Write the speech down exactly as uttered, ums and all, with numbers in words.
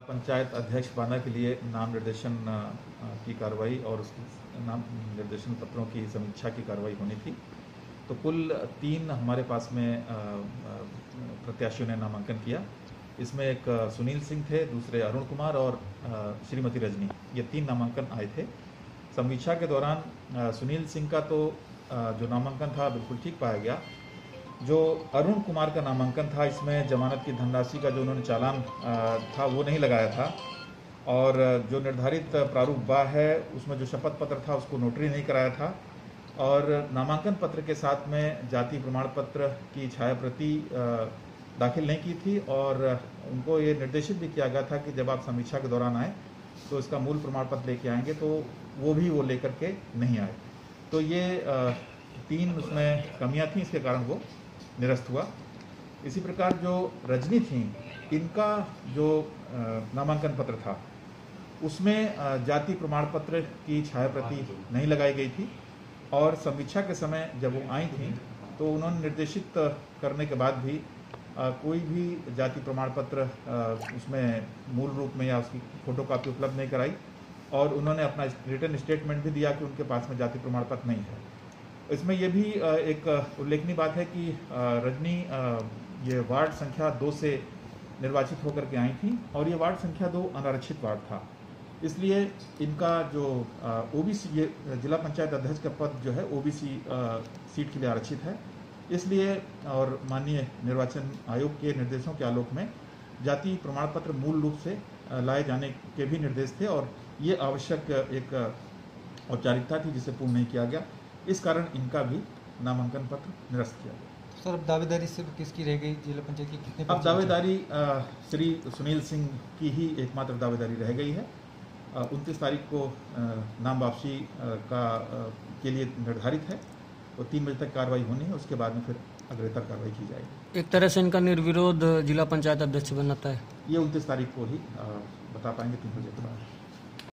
पंचायत अध्यक्ष बांदा के लिए नाम निर्देशन की कार्रवाई और उसकी नाम निर्देशन पत्रों की समीक्षा की कार्रवाई होनी थी। तो कुल तीन हमारे पास में प्रत्याशियों ने नामांकन किया। इसमें एक सुनील सिंह थे, दूसरे अरुण कुमार और श्रीमती रजनी, ये तीन नामांकन आए थे। समीक्षा के दौरान सुनील सिंह का तो जो नामांकन था बिल्कुल ठीक पाया गया। जो अरुण कुमार का नामांकन था, इसमें जमानत की धनराशि का जो उन्होंने चालान था वो नहीं लगाया था, और जो निर्धारित प्रारूप बा है उसमें जो शपथ पत्र था उसको नोटरी नहीं कराया था, और नामांकन पत्र के साथ में जाति प्रमाण पत्र की छाया प्रति दाखिल नहीं की थी। और उनको ये निर्देशित भी किया गया था कि जब आप समीक्षा के दौरान आए तो इसका मूल प्रमाण पत्र लेके आएंगे, तो वो भी वो लेकर के नहीं आए। तो ये तीन उसमें कमियां थी, इसके कारण वो निरस्त हुआ। इसी प्रकार जो रजनी थी, इनका जो नामांकन पत्र था उसमें जाति प्रमाण पत्र की छाया प्रति नहीं लगाई गई थी, और समीक्षा के समय जब वो आई थी तो उन्होंने निर्देशित करने के बाद भी आ, कोई भी जाति प्रमाण पत्र आ, उसमें मूल रूप में या उसकी फोटोकॉपी उपलब्ध नहीं कराई, और उन्होंने अपना रिटन स्टेटमेंट भी दिया कि उनके पास में जाति प्रमाण पत्र नहीं है। इसमें यह भी एक उल्लेखनीय बात है कि रजनी ये वार्ड संख्या दो से निर्वाचित होकर के आई थी, और ये वार्ड संख्या दो अनारक्षित वार्ड था। इसलिए इनका जो ओबीसी, ये जिला पंचायत अध्यक्ष का पद जो है ओबीसी सीट के लिए आरक्षित है। इसलिए और माननीय निर्वाचन आयोग के निर्देशों के आलोक में जाति प्रमाण पत्र मूल रूप से लाए जाने के भी निर्देश थे, और ये आवश्यक एक औपचारिकता थी जिसे पूर्ण नहीं किया गया। इस कारण इनका भी नामांकन पत्र निरस्त किया गया। सर, अब दावेदारी सिर्फ किसकी रह गई? जिला पंचायत की कितने? अब दावेदारी श्री सुनील सिंह की ही एकमात्र दावेदारी रह गई है। उनतीस तारीख को नाम वापसी का के लिए निर्धारित है, तो तीन बजे तक कार्रवाई होनी है, उसके बाद में फिर अग्रेतर कार्रवाई की जाएगी। एक तरह से इनका निर्विरोध जिला पंचायत अध्यक्ष बनता है, ये उनतीस तारीख को ही बता पाएंगे, तीन बजे के बाद।